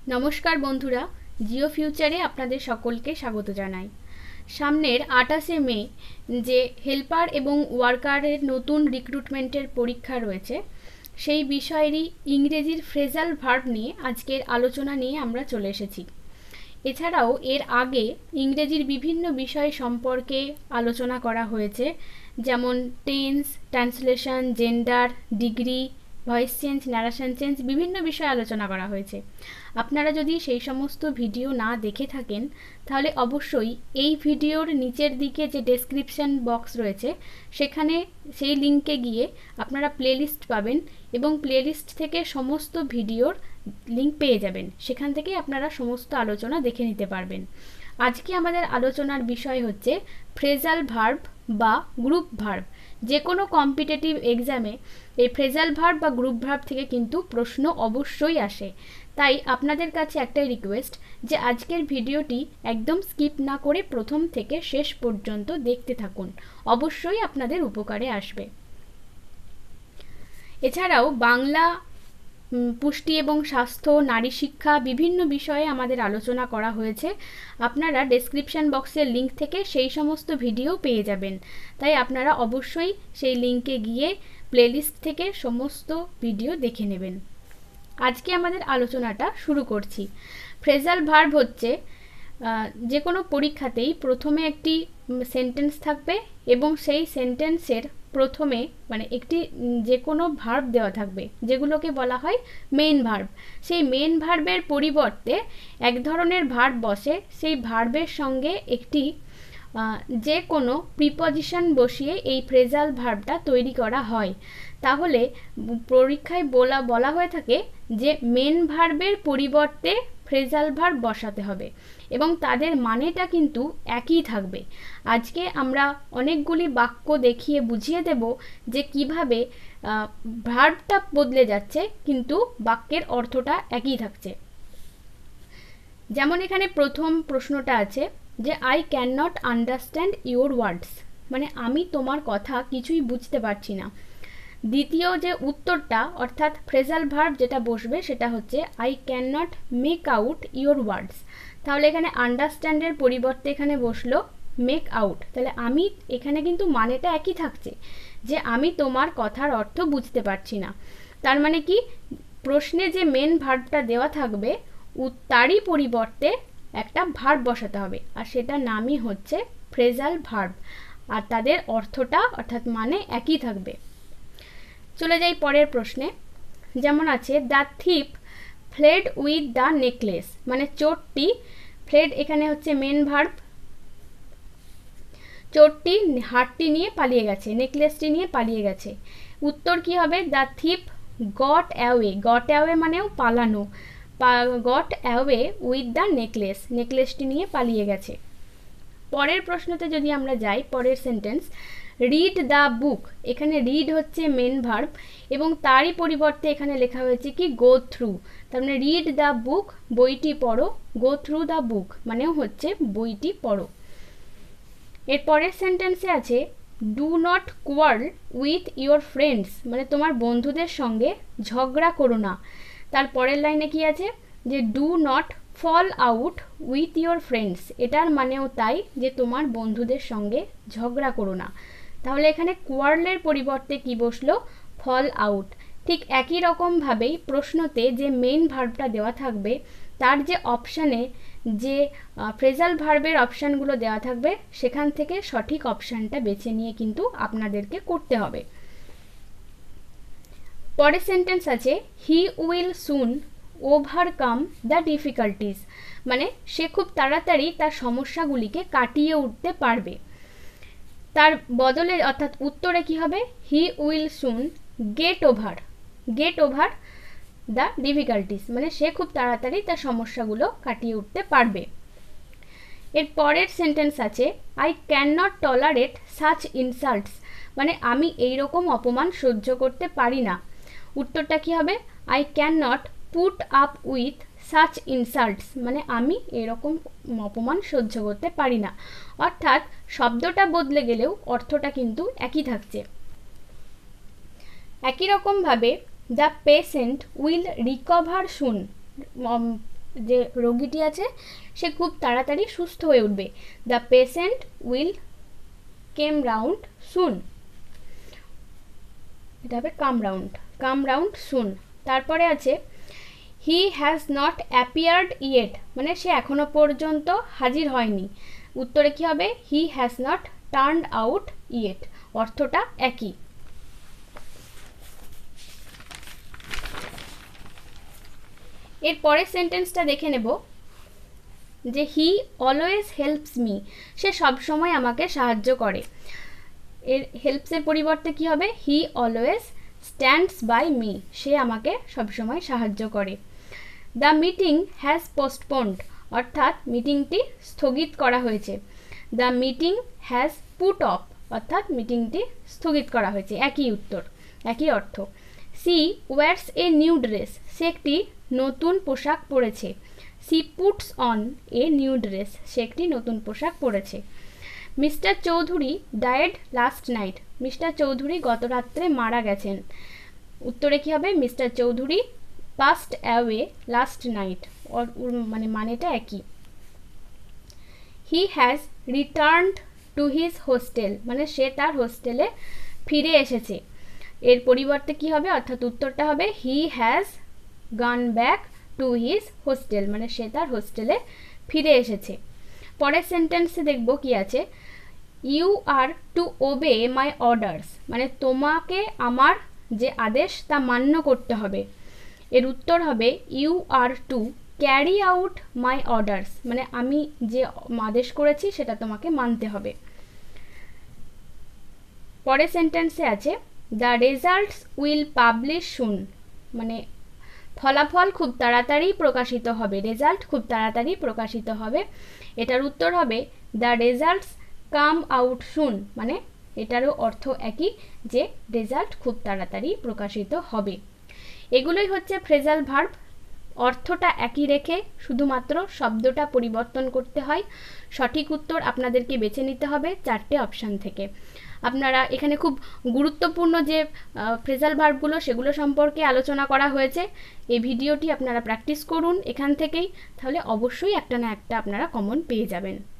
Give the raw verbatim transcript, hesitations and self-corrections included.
नमस्कार बंधुरा जिओ फ्यूचारे आपनादेर सकलके स्वागत जानाई। सामनेर आठाशे मे जे हेल्पार एबं वार्कारेर नतून रिक्रुटमेंटेर परीक्षा रयेछे सेई विषयेरई इंग्रेजिर फ्रेजाल भार्ब निये आजकेर आलोचना निये आमरा चले एसेछि। एछाड़ाओ एर आगे इंग्रेजिर विभिन्न विषय सम्पर्के आलोचना करा हयेछे, जेमन tense, translation, gender, degree, voice change, narration change বিভিন্ন বিষয়ে আলোচনা করা হয়েছে। আপনারা যদি সেই সমস্ত ভিডিও না দেখে থাকেন তাহলে অবশ্যই এই ভিডিওর নিচের দিকে যে ডেসক্রিপশন বক্স রয়েছে সেখানে সেই লিংকে গিয়ে আপনারা প্লেলিস্ট পাবেন এবং প্লেলিস্ট থেকে সমস্ত ভিডিওর লিংক পেয়ে যাবেন। সেখান থেকে আপনারা সমস্ত আলোচনা দেখে নিতে পারবেন। আজকে আমাদের আলোচনার বিষয় হচ্ছে ফ্রেজাল ভার্ব বা গ্রুপ ভার্ব। যে কোনো কম্পিটিটিভ এক্সামে এই ফ্রেজাল ভার্ব বা গ্রুপ ভার্ব থেকে কিন্তু প্রশ্ন অবশ্যই আসে। তাই আপনাদের কাছে একটাই রিকোয়েস্ট যে আজকের ভিডিওটি একদম স্কিপ না করে প্রথম থেকে শেষ পর্যন্ত দেখতে থাকুন, অবশ্যই আপনাদের উপকারে আসবে। এছাড়াও বাংলা পুষ্টি এবং স্বাস্থ্য, নারী শিক্ষা বিভিন্ন বিষয়ে আমাদের আলোচনা করা হয়েছে। আপনারা ডেসক্রিপশন বক্সের লিংক থেকে সেই সমস্ত ভিডিও পেয়ে যাবেন। তাই আপনারা অবশ্যই সেই লিংকে গিয়ে প্লেলিস্ট থেকে সমস্ত ভিডিও দেখে নেবেন। আজকে আমাদের আলোচনাটা শুরু করছি। ফ্রেজাল ভার্ব হচ্ছে যে কোনো পরীক্ষাতেই প্রথমে একটি সেন্টেন্স থাকবে এবং সেই সেন্টেন্সের প্রথমে মানে একটি যে কোনো ভার্ব দেওয়া থাকবে যেগুলোকে বলা হয় মেইন ভার্ব। সেই মেইন ভার্বের পরিবর্তে এক ধরনের ভার্ব বসে, সেই ভার্বের সঙ্গে একটি যে কোনো প্রিপজিশন বসিয়ে এই ফ্রেজাল ভার্বটা তৈরি করা হয়। তাহলে পরীক্ষায় বলা বলা হয়ে থাকে যে মেইন ভার্বের পরিবর্তে ফ্রেজাল ভার্ব বসাতে হবে এবং তাদের মানেটা কিন্তু একই থাকবে। আজকে আমরা অনেকগুলি বাক্য দেখিয়ে বুঝিয়ে দেব যে কিভাবে ভার্বটা বদলে যাচ্ছে কিন্তু বাক্যের অর্থটা একই থাকছে। যেমন এখানে প্রথম প্রশ্নটা আছে যে I can not understand your words, মানে আমি তোমার কথা কিছুই বুঝতে পারছি না। দ্বিতীয় যে উত্তরটা অর্থাৎ ফ্রেজাল ভার্ব যেটা বসবে সেটা হচ্ছে I can not make out your words. তাহলে এখানে আন্ডারস্ট্যান্ডের পরিবর্তে এখানে বসলো মেক আউট। তাহলে আমি এখানে কিন্তু মানেটা একই থাকছে যে আমি তোমার কথার অর্থ বুঝতে পারছি না। তার মানে কি প্রশ্নে যে মেন ভার্বটা দেওয়া থাকবে তারই পরিবর্তে একটা ভার্ব বসাতে হবে আর সেটার নামই হচ্ছে ফ্রেজাল ভার্ব আর তাদের অর্থটা অর্থাৎ মানে একই থাকবে। চলে যাই পরের প্রশ্নে। যেমন আছে the thief fled with the necklace, মানে চোরটি ফ্লেড এখানে হচ্ছে মেন ভার্ব, চোরটি হারটি নিয়ে পালিয়ে গেছে, নেকলেসটি নিয়ে পালিয়ে গেছে। উত্তর কি হবে? The thief got away, got away মানেও পালানো, got away with the necklace, নেকলেসটি নিয়ে পালিয়ে গেছে। পরের প্রশ্নতে যদি আমরা যাই, পরের সেন্টেন্স রিড দ্য বুক, এখানে রিড হচ্ছে মেন ভার্ব এবং তারই পরিবর্তে এখানে লেখা হয়েছে কি গো থ্রু। তার মানে রিড দ্য বুক বইটি পড়ো, গো থ্রু দ্য বুক মানেও হচ্ছে বইটি পড়ো। এর পরের সেন্টেন্সে আছে do not quarrel with your friends, মানে তোমার বন্ধুদের সঙ্গে ঝগড়া করো না। তার পরের লাইনে কি আছে যে do not fall out with your friends, এটার মানেও তাই যে তোমার বন্ধুদের সঙ্গে ঝগড়া করো না। তাহলে এখানে কোয়ার্লের পরিবর্তে কি বসলো? Fall out. ঠিক একই রকমভাবেই প্রশ্নতে যে মেইন ভার্বটা দেওয়া থাকবে তার যে অপশানে যে ফ্রেজাল ভার্বের অপশানগুলো দেওয়া থাকবে সেখান থেকে সঠিক অপশানটা বেছে নিয়ে কিন্তু আপনাদেরকে করতে হবে। পরের সেন্টেন্স আছে he will soon overcome the difficulties, মানে সে খুব তাড়াতাড়ি তার সমস্যাগুলিকে কাটিয়ে উঠতে পারবে। তার বদলে অর্থাৎ উত্তরে কি হবে? He will soon get over, get over the difficulties, মানে সে খুব তাড়াতাড়ি তার সমস্যাগুলো কাটিয়ে উঠতে পারবে। এর পরের সেন্টেন্স আছে I can not tolerate such insults, মানে আমি এই রকম অপমান সহ্য করতে পারি না। উত্তরটা কি হবে? I can not put up with such insults, মানে আমি এরকম অপমান সহ্য করতে পারি না। অর্থাৎ শব্দটা বদলে গেলেও অর্থটা কিন্তু একই থাকছে। একই রকমভাবে the patient will recover soon, যে রোগীটি আছে সে খুব তাড়াতাড়ি সুস্থ হয়ে উঠবে। The patient will came round soon, এটা হবে come round, come round soon. তারপরে আছে he has not appeared yet, মানে সে এখনো পর্যন্ত হাজির হয়নি। উত্তরে কি হবে? He has not turned out yet, অর্থটা একই। এর পরের সেন্টেন্সটা দেখে নেব যে হি অলওয়েজ হেল্পস মি, সে সবসময় আমাকে সাহায্য করে। এর হেল্পসের পরিবর্তে কি হবে? He always stands by me, সে আমাকে সবসময় সাহায্য করে। দ্য মিটিং হ্যাজ পোস্টপোন্ড, অর্থাৎ মিটিংটি স্থগিত করা হয়েছে। The meeting has put off, অর্থাৎ মিটিংটি স্থগিত করা হয়েছে। একই উত্তর, একই অর্থ। She wears a new dress, সে একটি নতুন পোশাক পরেছে। She puts on a new dress, সে একটি নতুন পোশাক পরেছে। Mister Chowdhury died last night, mister Chowdhury গত রাত্রে মারা গেছেন। উত্তরে কি হবে? Mister Chowdhury passed away last night, মানে মানেটা একই। He has returned to his hostel, মানে সে তার হোস্টেলে ফিরে এসেছে। এর পরিবর্তে কি হবে? অর্থাৎ উত্তরটা হবে he has gone back to his hostel, মানে সে তার হোস্টেলে ফিরে এসেছে। পরের সেন্টেন্সে দেখব কি আছে। You are to obey my orders, মানে তোমাকে আমার যে আদেশ তা মান্য করতে হবে। এর উত্তর হবে you are to carry out my orders, মানে আমি যে আদেশ করেছি সেটা তোমাকে মানতে হবে। পরের সেন্টেন্সে আছে the results will publish soon, মানে ফলাফল খুব তাড়াতাড়ি প্রকাশিত হবে, রেজাল্ট খুব তাড়াতাড়ি প্রকাশিত হবে। এটার উত্তর হবে the results come out soon, মানে এটারও অর্থ একই, যে রেজাল্ট খুব তাড়াতাড়ি প্রকাশিত হবে। এগুলোই হচ্ছে ফ্রেজাল ভার্ব। অর্থটা একই রেখে শুধুমাত্র শব্দটা পরিবর্তন করতে হয়। সঠিক উত্তর আপনাদেরকে বেছে নিতে হবে চারটে অপশান থেকে। আপনারা এখানে খুব গুরুত্বপূর্ণ যে ফ্রেজাল ভার্বগুলো সেগুলো সম্পর্কে আলোচনা করা হয়েছে। এই ভিডিওটি আপনারা প্র্যাকটিস করুন এখান থেকেই, তাহলে অবশ্যই একটা না একটা আপনারা কমন পেয়ে যাবেন।